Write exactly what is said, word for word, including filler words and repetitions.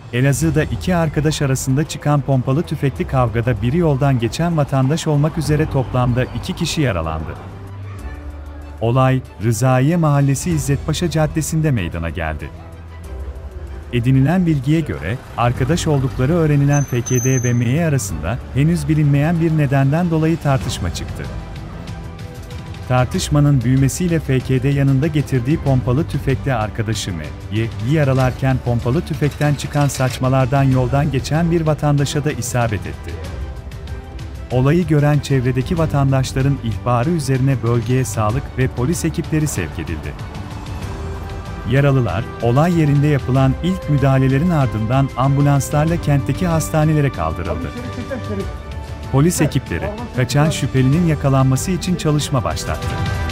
Elazığ'da iki arkadaş arasında çıkan pompalı tüfekli kavgada biri yoldan geçen vatandaş olmak üzere toplamda iki kişi yaralandı. Olay, Rızaiye Mahallesi İzzetpaşa Caddesi'nde meydana geldi. Edinilen bilgiye göre, arkadaş oldukları öğrenilen F K D ve M Y arasında henüz bilinmeyen bir nedenden dolayı tartışma çıktı. Tartışmanın büyümesiyle F K D yanında getirdiği pompalı tüfekle arkadaşı M'yi yaralarken pompalı tüfekten çıkan saçmalardan yoldan geçen bir vatandaşa da isabet etti. Olayı gören çevredeki vatandaşların ihbarı üzerine bölgeye sağlık ve polis ekipleri sevk edildi. Yaralılar, olay yerinde yapılan ilk müdahalelerin ardından ambulanslarla kentteki hastanelere kaldırıldı. Polis ekipleri, kaçan şüphelinin yakalanması için çalışma başlattı.